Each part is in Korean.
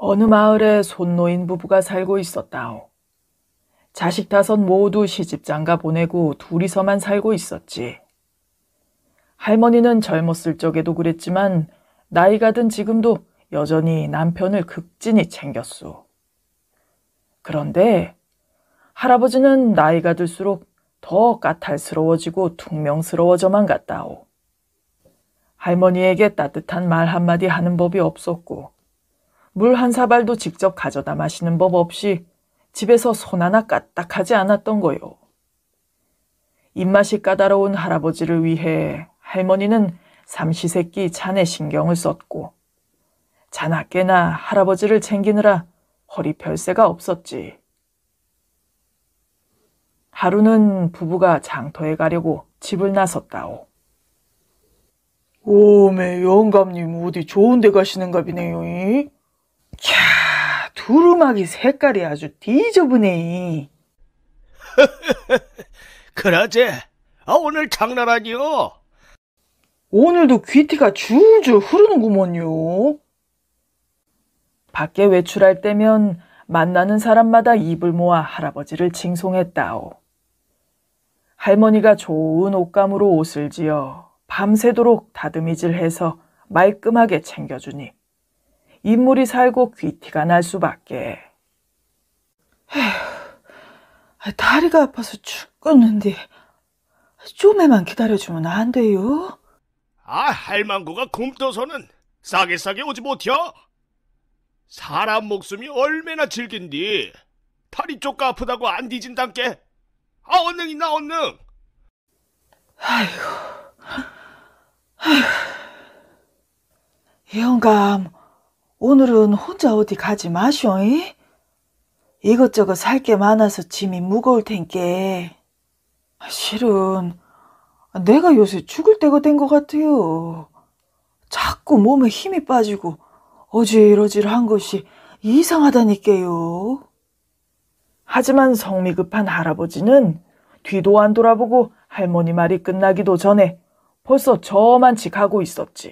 어느 마을에 손노인 부부가 살고 있었다오. 자식 5 모두 시집장가 보내고 둘이서만 살고 있었지. 할머니는 젊었을 적에도 그랬지만 나이가 든 지금도 여전히 남편을 극진히 챙겼소. 그런데 할아버지는 나이가 들수록 더 까탈스러워지고 퉁명스러워져만 갔다오. 할머니에게 따뜻한 말 한마디 하는 법이 없었고 물 한 사발도 직접 가져다 마시는 법 없이 집에서 손 하나 까딱하지 않았던 거요. 입맛이 까다로운 할아버지를 위해 할머니는 삼시세끼 잔에 신경을 썼고 자나깨나 할아버지를 챙기느라 허리 펼 새가 없었지. 하루는 부부가 장터에 가려고 집을 나섰다오. 오메 영감님 어디 좋은 데 가시는가 비네요. 캬 두루마기 색깔이 아주 뒤져보네. 그러제 오늘 장난 아니요. 오늘도 귀티가 줄줄 흐르는구먼요. 밖에 외출할 때면 만나는 사람마다 입을 모아 할아버지를 칭송했다오. 할머니가 좋은 옷감으로 옷을 지어 밤새도록 다듬이질해서 말끔하게 챙겨주니 인물이 살고 귀티가 날 수밖에. 다리가 아파서 죽겠는데 좀에만 기다려주면 안 돼요? 할망구가 굶떠서는 싸게 오지 못혀? 사람 목숨이 얼마나 질긴디. 다리 쪼까 아프다고 안 뒤진단께. 얼른 있나 얼른. 아이고. 영감, 오늘은 혼자 어디 가지 마쇼. 이것저것 살 게 많아서 짐이 무거울 텐께. 실은 내가 요새 죽을 때가 된 것 같아요. 자꾸 몸에 힘이 빠지고 어질어질한 것이 이상하다니까요. 하지만 성미 급한 할아버지는 뒤도 안 돌아보고 할머니 말이 끝나기도 전에 벌써 저만치 가고 있었지.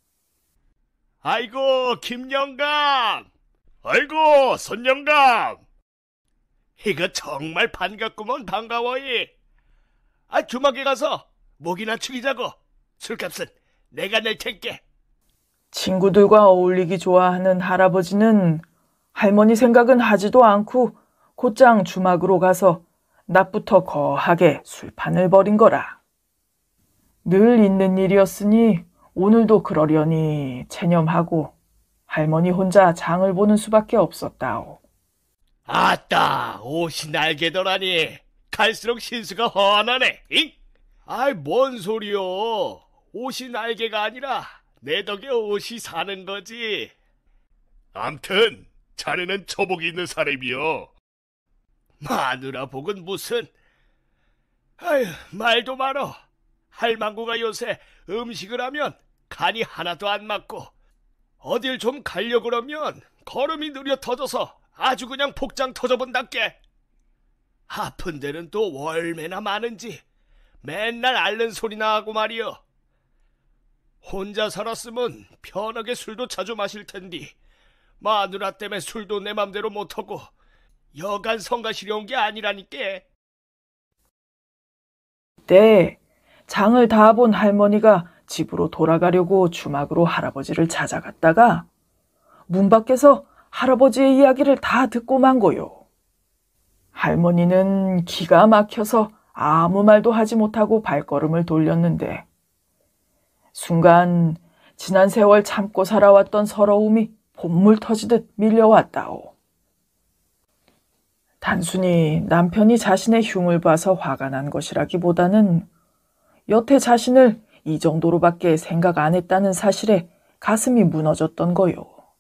아이고 김영감, 아이고 손영감, 이거 정말 반갑구먼. 반가워이. 주막에 가서 목이나 축이자고. 술값은 내가 낼 텐께. 친구들과 어울리기 좋아하는 할아버지는 할머니 생각은 하지도 않고 곧장 주막으로 가서 낮부터 거하게 술판을 벌인 거라. 늘 있는 일이었으니 오늘도 그러려니 체념하고 할머니 혼자 장을 보는 수밖에 없었다오. 아따, 옷이 날개더라니 갈수록 신수가 훤하네. 뭔 소리요. 옷이 날개가 아니라 내 덕에 옷이 사는 거지. 암튼 자네는 처복이 있는 사람이요. 마누라 복은 무슨. 말도 말어. 할망구가 요새 음식을 하면 간이 하나도 안 맞고 어딜 좀 가려고 그러면 걸음이 느려 터져서 아주 그냥 복장 터져본단께. 아픈 데는 또 얼마나 많은지 맨날 앓는 소리나 하고 말이여. 혼자 살았으면 편하게 술도 자주 마실 텐디 마누라 때문에 술도 내 맘대로 못하고 여간 성가시려 온 게 아니라니께. 그때 장을 다 본 할머니가 집으로 돌아가려고 주막으로 할아버지를 찾아갔다가 문 밖에서 할아버지의 이야기를 다 듣고 만 거요. 할머니는 기가 막혀서 아무 말도 하지 못하고 발걸음을 돌렸는데 순간 지난 세월 참고 살아왔던 서러움이 봇물 터지듯 밀려왔다오. 단순히 남편이 자신의 흉을 봐서 화가 난 것이라기보다는 여태 자신을 이 정도로밖에 생각 안 했다는 사실에 가슴이 무너졌던 거요.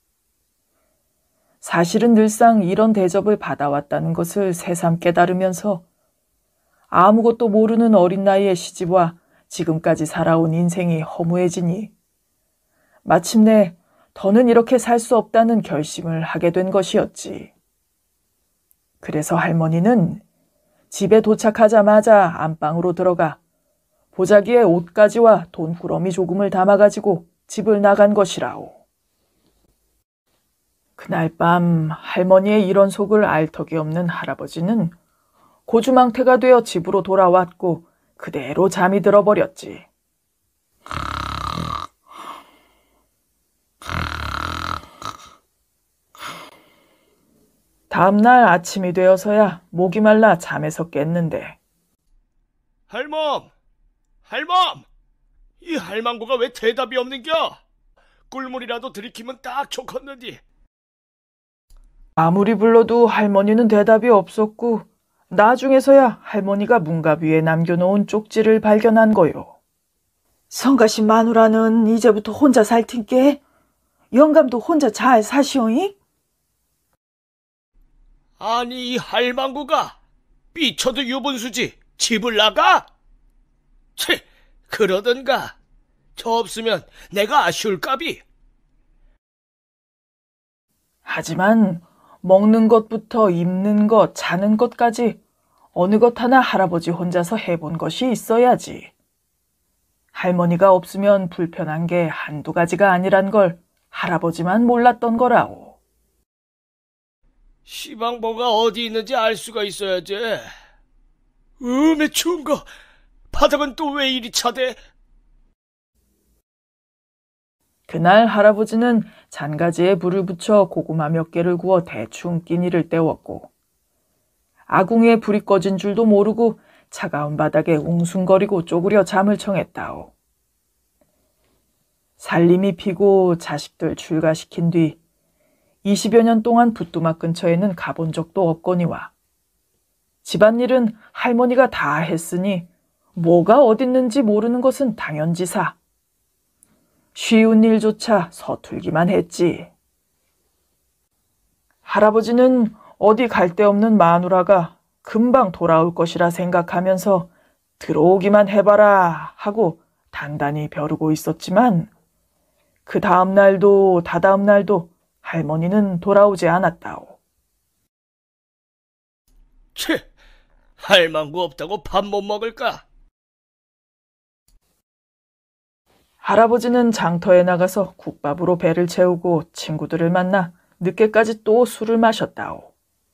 사실은 늘상 이런 대접을 받아왔다는 것을 새삼 깨달으면서 아무것도 모르는 어린 나이의 시집와 지금까지 살아온 인생이 허무해지니 마침내 더는 이렇게 살 수 없다는 결심을 하게 된 것이었지. 그래서 할머니는 집에 도착하자마자 안방으로 들어가 보자기에 옷가지와 돈꾸러미 조금을 담아가지고 집을 나간 것이라오. 그날 밤 할머니의 이런 속을 알 턱이 없는 할아버지는 고주망태가 되어 집으로 돌아왔고 그대로 잠이 들어버렸지. 다음날 아침이 되어서야 목이 말라 잠에서 깼는데 할멈! 할멈! 이 할망구가 왜 대답이 없는겨? 꿀물이라도 들이키면 딱 좋겠는디. 아무리 불러도 할머니는 대답이 없었고 나중에서야 할머니가 문갑 위에 남겨놓은 쪽지를 발견한 거요. 성가신 마누라는 이제부터 혼자 살 텐께 영감도 혼자 잘 사시오잉? 아니 이 할망구가 삐쳐도 유분수지 집을 나가? 채, 그러던가. 저 없으면 내가 아쉬울까비. 하지만 먹는 것부터 입는 것, 자는 것까지 어느 것 하나 할아버지 혼자서 해본 것이 있어야지. 할머니가 없으면 불편한 게 한두 가지가 아니란 걸 할아버지만 몰랐던 거라오. 시방보가 어디 있는지 알 수가 있어야지. 추운 거. 바닥은 또 왜 이리 차대? 그날 할아버지는 잔가지에 불을 붙여 고구마 몇 개를 구워 대충 끼니를 때웠고 아궁이에 불이 꺼진 줄도 모르고 차가운 바닥에 웅숭거리고 쪼그려 잠을 청했다오. 살림이 피고 자식들 출가시킨 뒤 20여 년 동안 부뚜막 근처에는 가본 적도 없거니와 집안일은 할머니가 다 했으니 뭐가 어딨는지 모르는 것은 당연지사. 쉬운 일조차 서툴기만 했지. 할아버지는 어디 갈 데 없는 마누라가 금방 돌아올 것이라 생각하면서 들어오기만 해봐라 하고 단단히 벼르고 있었지만 그 다음 날도 다다음 날도 할머니는 돌아오지 않았다오. 채, 할망구 없다고 밥 못 먹을까? 할아버지는 장터에 나가서 국밥으로 배를 채우고 친구들을 만나 늦게까지 또 술을 마셨다오.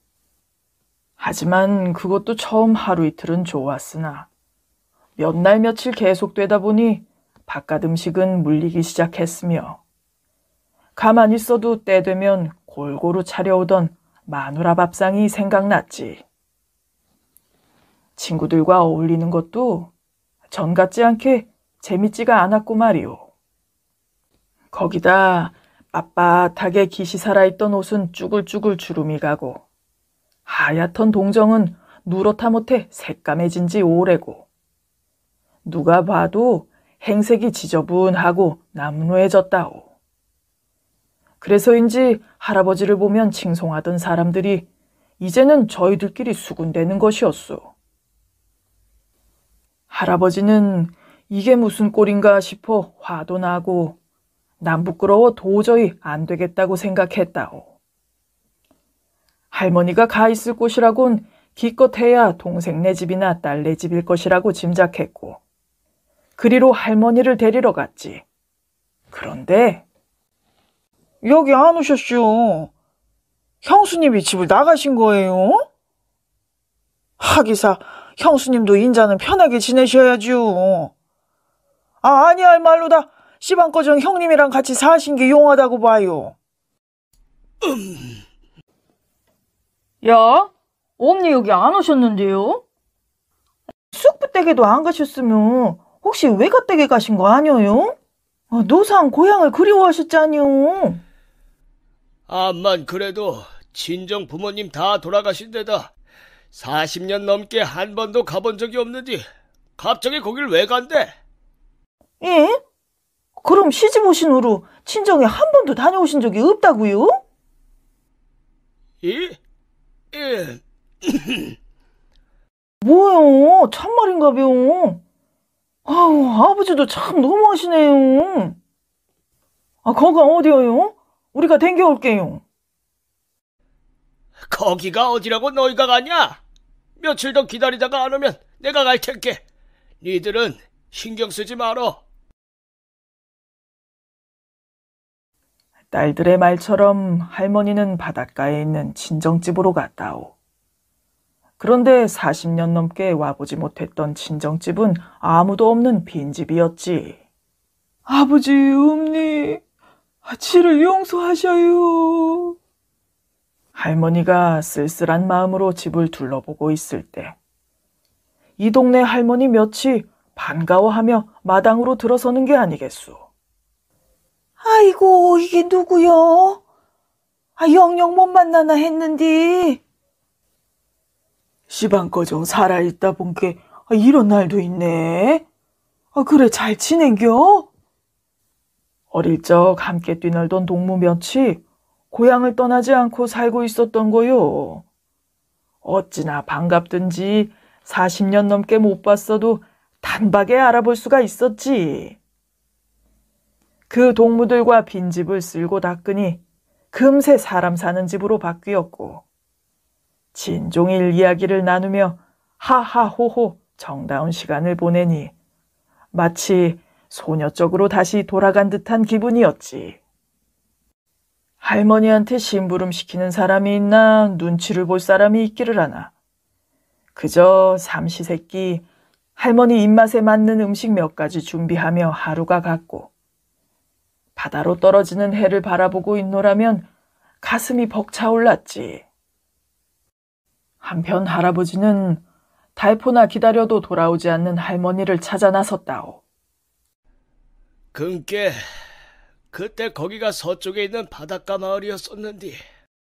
하지만 그것도 처음 하루 이틀은 좋았으나 몇 날 며칠 계속되다 보니 바깥 음식은 물리기 시작했으며 가만히 있어도 때 되면 골고루 차려오던 마누라 밥상이 생각났지. 친구들과 어울리는 것도 전 같지 않게 재밌지가 않았고 말이오. 거기다 빳빳하게 깃이 살아있던 옷은 쭈글쭈글 주름이 가고 하얗던 동정은 누렇다 못해 새까매진 지 오래고 누가 봐도 행색이 지저분하고 남루해졌다오. 그래서인지 할아버지를 보면 칭송하던 사람들이 이제는 저희들끼리 수군대는 것이었소. 할아버지는 이게 무슨 꼴인가 싶어 화도 나고 남 부끄러워 도저히 안 되겠다고 생각했다오. 할머니가 가 있을 곳이라곤 기껏해야 동생네 집이나 딸네 집일 것이라고 짐작했고 그리로 할머니를 데리러 갔지. 그런데 여기 안 오셨슈. 형수님이 집을 나가신 거예요? 하기사 형수님도 인자는 편하게 지내셔야죠. 아니야 말로다. 시방꺼정 형님이랑 같이 사신 게 용하다고 봐요. 야, 엄니 여기 안 오셨는데요? 쑥부댁에도 안 가셨으면 혹시 외가댁에 가신 거 아니에요? 노상 고향을 그리워하셨잖요. 암만 그래도 친정 부모님 다 돌아가신 데다 40년 넘게 한 번도 가본 적이 없는데 갑자기 거길 왜 간대? 예? 그럼 시집 오신 후로 친정에 한 번도 다녀오신 적이 없다고요? 예? 예. 뭐요? 참말인가벼. 아우, 아버지도 참 너무하시네요. 거가 어디요? 우리가 댕겨올게요. 거기가 어디라고 너희가 가냐? 며칠 더 기다리다가 안 오면 내가 갈 텐게. 니들은 신경 쓰지 말어. 딸들의 말처럼 할머니는 바닷가에 있는 친정집으로 갔다오. 그런데 40년 넘게 와보지 못했던 친정집은 아무도 없는 빈집이었지. 아버지, 어머니, 지를 용서하셔요. 할머니가 쓸쓸한 마음으로 집을 둘러보고 있을 때 이 동네 할머니 몇이 반가워하며 마당으로 들어서는 게 아니겠소. 아이고, 이게 누구요? 영영 못 만나나 했는디. 시방꺼정 살아있다 본 게 이런 날도 있네. 그래, 잘 지낸겨? 어릴 적 함께 뛰놀던 동무 몇이 고향을 떠나지 않고 살고 있었던 거요. 어찌나 반갑든지 40년 넘게 못 봤어도 단박에 알아볼 수가 있었지. 그 동무들과 빈집을 쓸고 닦으니 금세 사람 사는 집으로 바뀌었고 진종일 이야기를 나누며 하하호호 정다운 시간을 보내니 마치 소녀 쪽으로 다시 돌아간 듯한 기분이었지. 할머니한테 심부름 시키는 사람이 있나 눈치를 볼 사람이 있기를 하나. 그저 삼시세끼 할머니 입맛에 맞는 음식 몇 가지 준비하며 하루가 갔고 바다로 떨어지는 해를 바라보고 있노라면 가슴이 벅차올랐지. 한편 할아버지는 달포나 기다려도 돌아오지 않는 할머니를 찾아 나섰다오. 그께 그때 거기가 서쪽에 있는 바닷가 마을이었었는데.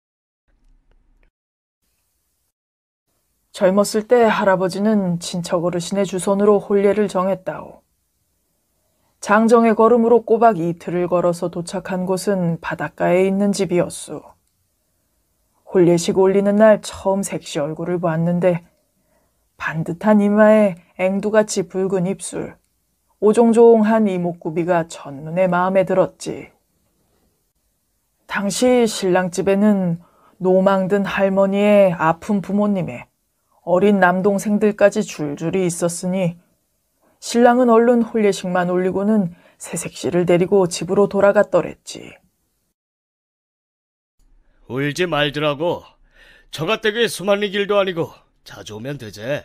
젊었을 때 할아버지는 친척 어르신의 주선으로 혼례를 정했다오. 장정의 걸음으로 꼬박 이틀을 걸어서 도착한 곳은 바닷가에 있는 집이었소. 혼례식 올리는 날 처음 색시 얼굴을 보았는데 반듯한 이마에 앵두같이 붉은 입술, 오종종한 이목구비가 첫눈에 마음에 들었지. 당시 신랑집에는 노망든 할머니의 아픈 부모님의 어린 남동생들까지 줄줄이 있었으니 신랑은 얼른 혼례식만 올리고는 새색시를 데리고 집으로 돌아갔더랬지. 울지 말더라고. 저가댁에 수만리 길도 아니고 자주 오면 되지.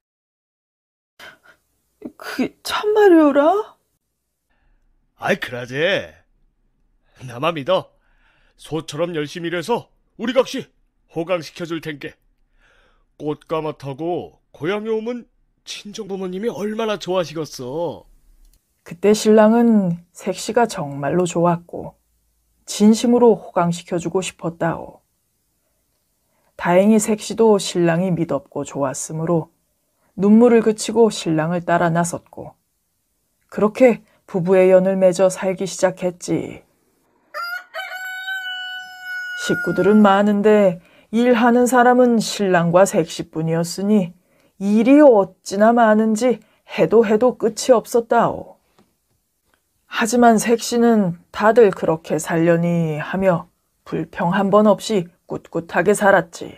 그게 참말이오라? 아이, 그러지. 나만 믿어. 소처럼 열심히 일해서 우리 각시 호강시켜줄 텐게. 꽃가마 타고 고향에 오면 친정부모님이 얼마나 좋아하시겠어. 그때 신랑은 색시가 정말로 좋았고 진심으로 호강시켜주고 싶었다오. 다행히 색시도 신랑이 믿었고 좋았으므로 눈물을 그치고 신랑을 따라 나섰고 그렇게 부부의 연을 맺어 살기 시작했지. 식구들은 많은데 일하는 사람은 신랑과 색시뿐이었으니 일이 어찌나 많은지 해도 끝이 없었다오. 하지만 색시는 다들 그렇게 살려니 하며 불평 한 번 없이 꿋꿋하게 살았지.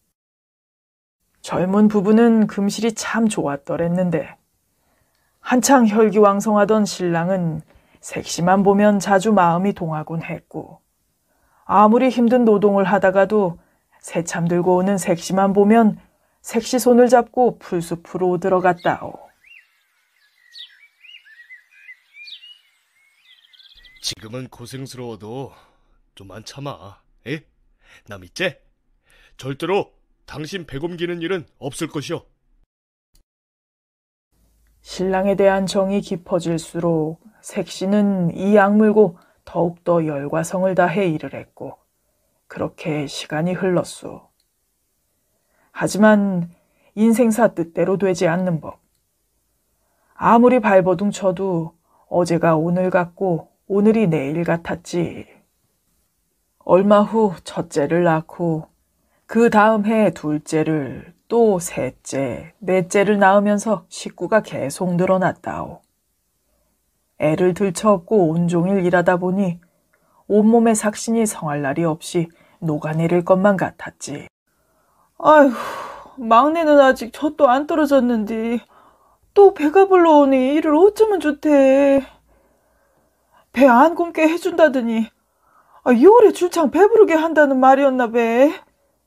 젊은 부부는 금실이 참 좋았더랬는데 한창 혈기왕성하던 신랑은 색시만 보면 자주 마음이 동하곤 했고 아무리 힘든 노동을 하다가도 새참 들고 오는 색시만 보면 색시 손을 잡고 풀숲으로 들어갔다오. 지금은 고생스러워도 좀만 참아. 에? 나 믿지? 절대로 당신 배 옮기는 일은 없을 것이오. 신랑에 대한 정이 깊어질수록 색시는 이 악물고 더욱더 열과 성을 다해 일을 했고 그렇게 시간이 흘렀소. 하지만 인생사 뜻대로 되지 않는 법. 아무리 발버둥 쳐도 어제가 오늘 같고 오늘이 내일 같았지. 얼마 후 첫째를 낳고 그 다음 해 둘째를 또 셋째, 넷째를 낳으면서 식구가 계속 늘어났다오. 애를 들쳐업고 온종일 일하다 보니 온몸에 삭신이 성할 날이 없이 녹아내릴 것만 같았지. 아휴, 막내는 아직 젖도 안 떨어졌는데 또 배가 불러오니 이를 어쩌면 좋대. 배 안 굶게 해준다더니 요래 줄창 배부르게 한다는 말이었나 배.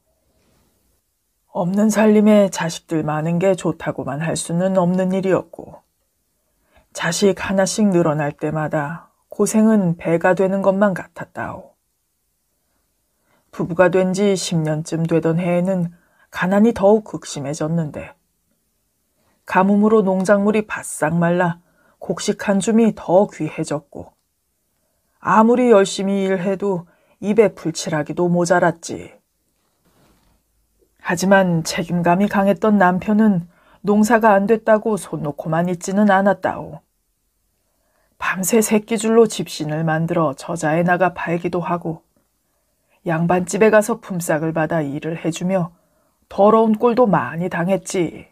없는 살림에 자식들 많은 게 좋다고만 할 수는 없는 일이었고, 자식 하나씩 늘어날 때마다 고생은 배가 되는 것만 같았다오. 부부가 된 지 10년쯤 되던 해에는 가난이 더욱 극심해졌는데, 가뭄으로 농작물이 바싹 말라 곡식 한 줌이 더 귀해졌고, 아무리 열심히 일해도 입에 풀칠하기도 모자랐지. 하지만 책임감이 강했던 남편은 농사가 안 됐다고 손 놓고만 있지는 않았다오. 밤새 새끼줄로 집신을 만들어 저자에 나가 팔기도 하고, 양반집에 가서 품삯을 받아 일을 해주며 더러운 꼴도 많이 당했지.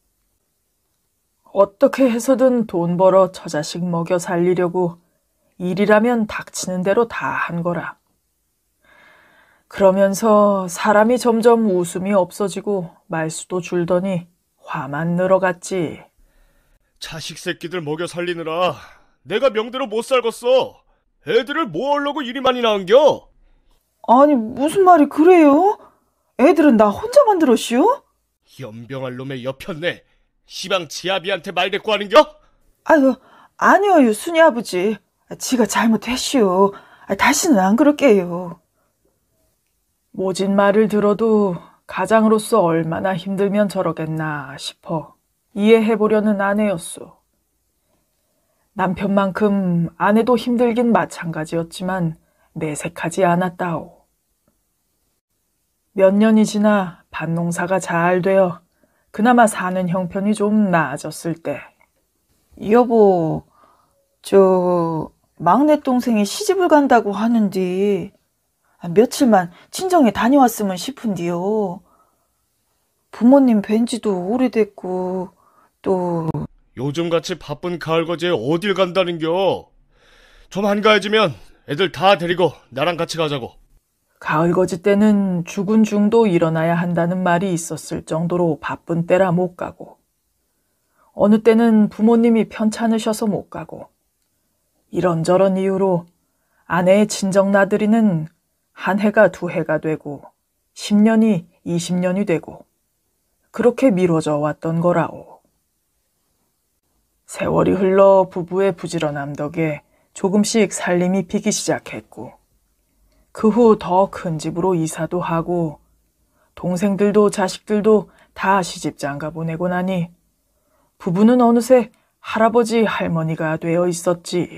어떻게 해서든 돈 벌어 처자식 먹여 살리려고 일이라면 닥치는 대로 다 한 거라. 그러면서 사람이 점점 웃음이 없어지고 말수도 줄더니 화만 늘어갔지. 자식 새끼들 먹여 살리느라 내가 명대로 못 살겠어. 애들을 뭐 하려고 이리 많이 낳은겨? 아니, 무슨 말이 그래요? 애들은 나 혼자 만들었시오? 연병할 놈의 여편네. 시방 지아비한테 말대꾸 하는겨? 아유, 아니요, 순이 아버지. 지가 잘못했시오. 다시는 안 그럴게요. 모진 말을 들어도 가장으로서 얼마나 힘들면 저러겠나 싶어 이해해보려는 아내였소. 남편만큼 아내도 힘들긴 마찬가지였지만 내색하지 않았다오. 몇 년이 지나 밭농사가 잘 되어 그나마 사는 형편이 좀 나아졌을 때, 여보, 막내 동생이 시집을 간다고 하는데 며칠만 친정에 다녀왔으면 싶은데요. 부모님 뵌 지도 오래됐고, 또 요즘같이 바쁜 가을거지에 어딜 간다는겨? 좀 한가해지면 애들 다 데리고 나랑 같이 가자고. 가을거지 때는 죽은 중도 일어나야 한다는 말이 있었을 정도로 바쁜 때라 못 가고, 어느 때는 부모님이 편찮으셔서 못 가고, 이런저런 이유로 아내의 친정 나들이는 한 해가 두 해가 되고 10년이 20년이 되고 그렇게 미뤄져 왔던 거라오. 세월이 흘러 부부의 부지런함 덕에 조금씩 살림이 피기 시작했고, 그 후 더 큰 집으로 이사도 하고 동생들도 자식들도 다 시집장가 보내고 나니 부부는 어느새 할아버지 할머니가 되어 있었지.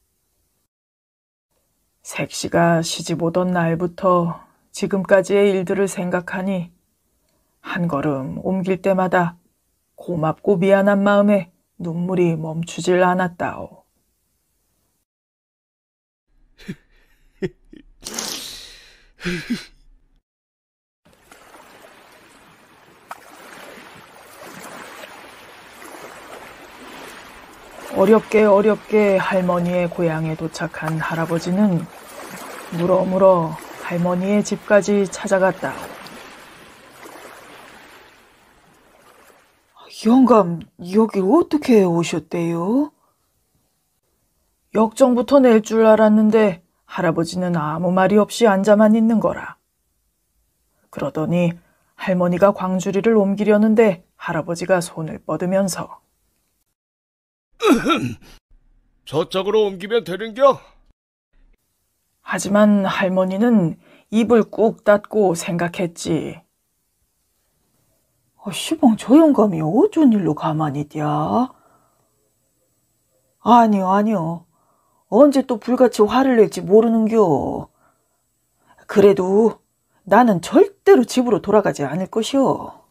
색시가 시집 오던 날부터 지금까지의 일들을 생각하니 한 걸음 옮길 때마다 고맙고 미안한 마음에 눈물이 멈추질 않았다오. 어렵게 할머니의 고향에 도착한 할아버지는 물어물어 할머니의 집까지 찾아갔다. 영감, 여기 어떻게 오셨대요? 역정부터 낼 줄 알았는데 할아버지는 아무 말이 없이 앉아만 있는 거라. 그러더니 할머니가 광주리를 옮기려는데 할아버지가 손을 뻗으면서 저쪽으로 옮기면 되는겨? 하지만 할머니는 입을 꾹 닫고 생각했지. 시방 저 영감이 어쩐 일로 가만히 있냐? 아니요. 언제 또 불같이 화를 낼지 모르는겨. 그래도 나는 절대로 집으로 돌아가지 않을 것이오.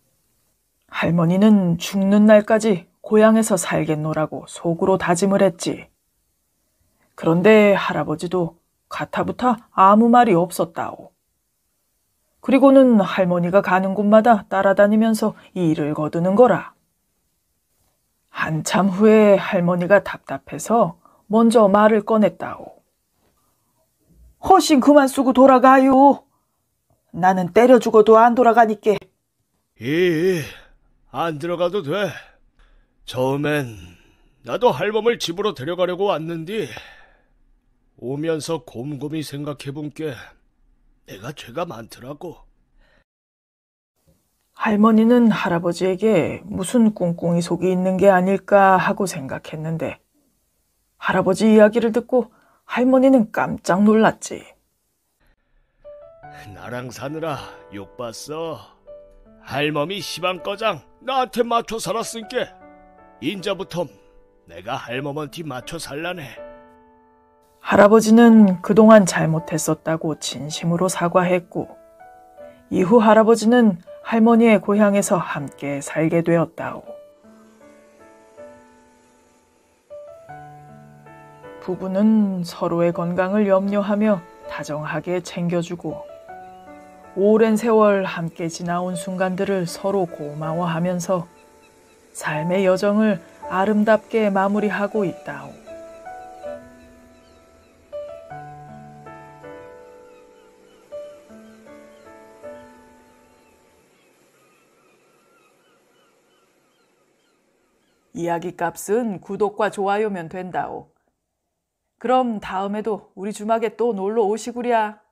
할머니는 죽는 날까지 고향에서 살겠노라고 속으로 다짐을 했지. 그런데 할아버지도 가타부타 아무 말이 없었다오. 그리고는 할머니가 가는 곳마다 따라다니면서 일을 거두는 거라. 한참 후에 할머니가 답답해서 먼저 말을 꺼냈다오. 허신 그만 쓰고 돌아가요. 나는 때려 죽어도 안 돌아가니께. 안 들어가도 돼. 처음엔 나도 할멈을 집으로 데려가려고 왔는데 오면서 곰곰이 생각해본 게 내가 죄가 많더라고. 할머니는 할아버지에게 무슨 꿍꿍이 속이 있는 게 아닐까 하고 생각했는데 할아버지 이야기를 듣고 할머니는 깜짝 놀랐지. 나랑 사느라 욕봤어. 할멈이 시방꺼장 나한테 맞춰 살았으니까 인자부터 내가 할멈한테 맞춰 살라네. 할아버지는 그동안 잘못했었다고 진심으로 사과했고 이후 할아버지는 할머니의 고향에서 함께 살게 되었다오. 부부는 서로의 건강을 염려하며 다정하게 챙겨주고 오랜 세월 함께 지나온 순간들을 서로 고마워하면서 삶의 여정을 아름답게 마무리하고 있다오. 이야기 값은 구독과 좋아요면 된다오. 그럼 다음에도 우리 주막에 또 놀러 오시구랴.